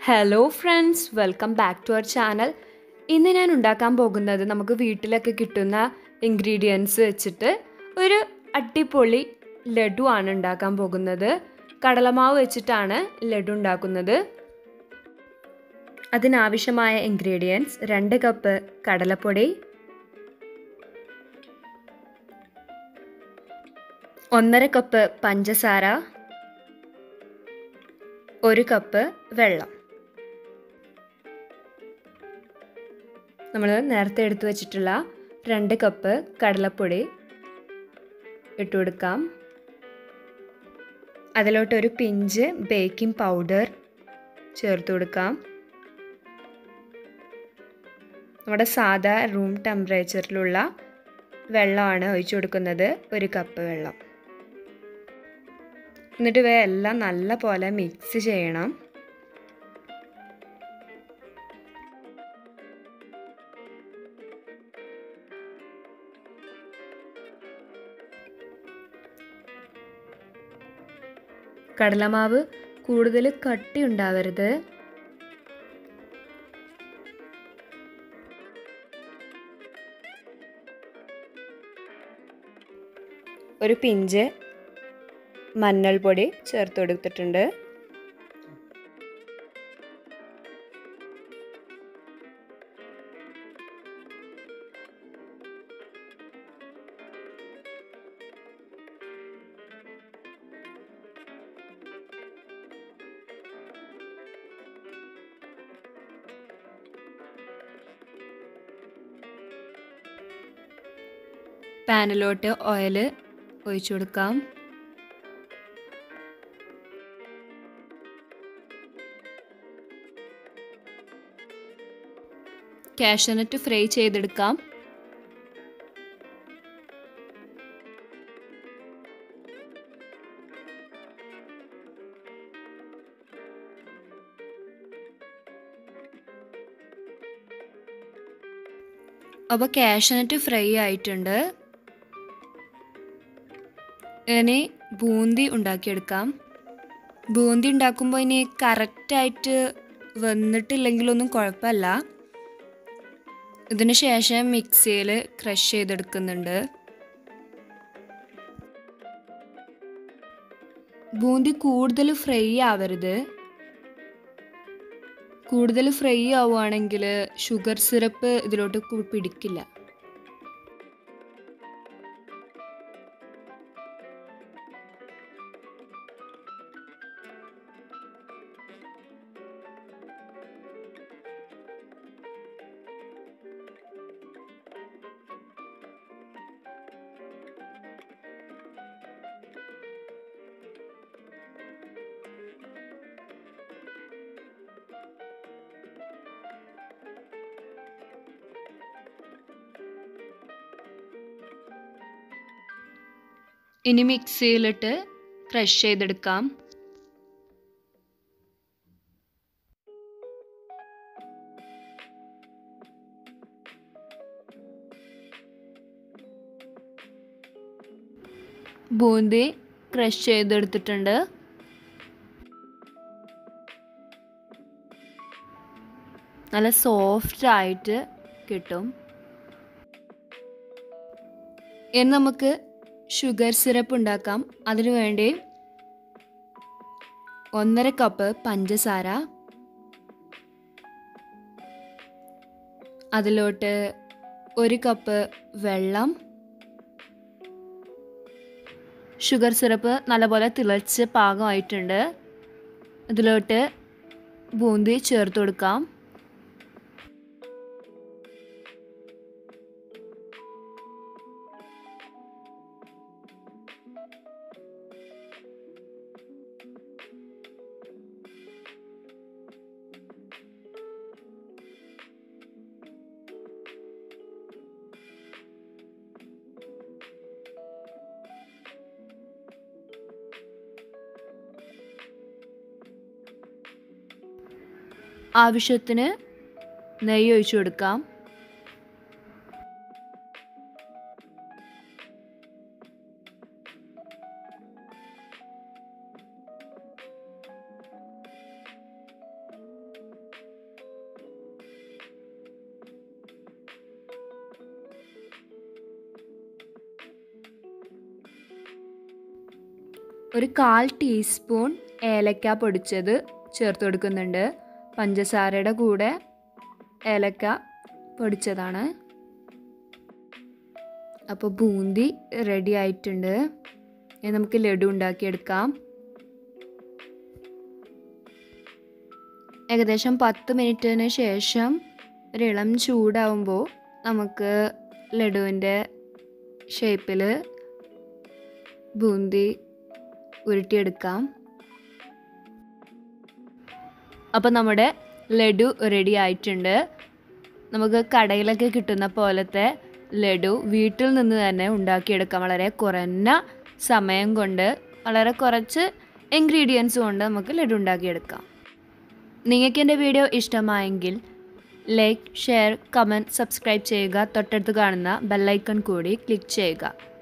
Hello friends, welcome back to our channel. ഇന്ന് ഞാൻ ഉണ്ടാക്കാൻ പോകുന്നത് നമുക്ക് വീട്ടിലൊക്കെ കിട്ടുന്ന ഇൻഗ്രീഡിയൻസ് വെച്ചിട്ട് ഒരു അടിപൊളി ലഡു ആണ് ഉണ്ടാക്കാൻ പോകുന്നത്. കടലമാവ് വെച്ചിട്ടാണ് ലഡു ഉണ്ടാക്കുന്നത്. അതിനാവശ്യമായ ഇൻഗ്രീഡിയൻസ് 2 കപ്പ് കടലപ്പൊടി, 1.5 കപ്പ് പഞ്ചസാര, 1 കപ്പ് വെള്ളം. നമ്മൾ നേരത്തെ എടുത്തു വച്ചിട്ടുള്ള 2 കപ്പ് കടലപ്പൊടി ഇട്ട് കൊടുക്കാം. അതിലോട്ടൊരു പിഞ്ച് ബേക്കിംഗ് പൗഡർ ചേർത്ത് കൊടുക്കാം. നമ്മുടെ സാധാ റൂം ടെമ്പറേച്ചറിലുള്ള വെള്ളമാണ് ഒഴിച്ചു കൊടുക്കുന്നത്, 1 കപ്പ് വെള്ളം. എന്നിട്ട് ഇവയെല്ലാം നല്ല പോലെ മിക്സ് ചെയ്യണം. കടലമാവ് കൂടുതൽ കട്ടി ഉണ്ടാവരുത്. ഒരു പിഞ്ച് മഞ്ഞൾപ്പൊടി ചേർത്ത് കൊടുത്തിട്ടുണ്ട്. പാനിലോട്ട് ഓയിൽ ഒഴിച്ചു കൊടുക്കാം. കാഷ്യൂനട്ട് ഫ്രൈ ചെയ്തെടുക്കാം. അപ്പോൾ കാഷ്യൂനട്ട് ഫ്രൈ ആയിട്ടുണ്ട്. ഇനി ബൂന്തി ഉണ്ടാക്കിയെടുക്കാം. ബൂന്തി ഉണ്ടാക്കുമ്പോൾ ഇനി കറക്റ്റായിട്ട് വന്നിട്ടില്ലെങ്കിലൊന്നും കുഴപ്പമില്ല. ഇതിന് ശേഷം മിക്സിയിൽ ക്രഷ് ചെയ്തെടുക്കുന്നുണ്ട്. ബൂന്തി കൂടുതൽ ഫ്രൈ ആവരുത്. കൂടുതൽ ഫ്രൈ ആവുകയാണെങ്കിൽ ഷുഗർ സിറപ്പ് ഇതിലോട്ട് പിടിക്കില്ല. ഇനി മിക്സിയിലിട്ട് ക്രഷ് ചെയ്തെടുക്കാം. ബൂന്തി ക്രഷ് ചെയ്തെടുത്തിട്ടുണ്ട്. നല്ല സോഫ്റ്റ് ആയിട്ട് കിട്ടും. ഇനി നമുക്ക് ഷുഗർ സിറപ്പ് ഉണ്ടാക്കാം. അതിനു വേണ്ടി 1.5 കപ്പ് പഞ്ചസാര, അതിലോട്ട് 1 കപ്പ് വെള്ളം. ഷുഗർ സിറപ്പ് നല്ലപോലെ തിളച്ച് പാകമായിട്ടുണ്ട്. ഇതിലോട്ട് ബൂന്തി ചേർത്ത് കൊടുക്കാം. ആവശ്യത്തിന് നെയ്യ് ഒഴിച്ചു കൊടുക്കാം. ഒരു 1/4 ടീസ്പൂൺ ഏലക്ക പൊടിച്ചത് ചേർത്ത് കൊടുക്കുന്നുണ്ട്. പഞ്ചസാരയുടെ കൂടെ ഏലക്ക പൊടിച്ചതാണ്. അപ്പോൾ ബൂന്തി റെഡി ആയിട്ടുണ്ട്. ഇനി നമുക്ക് ലഡു ഉണ്ടാക്കിയെടുക്കാം. ഏകദേശം 10 മിനിറ്റിന് ശേഷം ഒരു ഇളം ചൂടാവുമ്പോൾ നമുക്ക് ലഡുവിൻ്റെ ഷേപ്പിൽ ബൂന്തി ഉരുട്ടിയെടുക്കാം. അപ്പോൾ നമ്മുടെ ലഡു റെഡി ആയിട്ടുണ്ട്. നമുക്ക് കടയിലൊക്കെ കിട്ടുന്ന പോലത്തെ ലഡു വീട്ടിൽ നിന്ന് തന്നെ ഉണ്ടാക്കിയെടുക്കാം. വളരെ കുറഞ്ഞ സമയം കൊണ്ട്, വളരെ കുറച്ച് ഇൻഗ്രീഡിയൻസ് കൊണ്ട് നമുക്ക് ലഡു ഉണ്ടാക്കിയെടുക്കാം. നിങ്ങൾക്ക് എൻ്റെ വീഡിയോ ഇഷ്ടമായെങ്കിൽ ലൈക്ക്, ഷെയർ, കമൻറ്റ്, സബ്സ്ക്രൈബ് ചെയ്യുക. തൊട്ടടുത്ത് കാണുന്ന ബെല്ലൈക്കൺ കൂടി ക്ലിക്ക് ചെയ്യുക.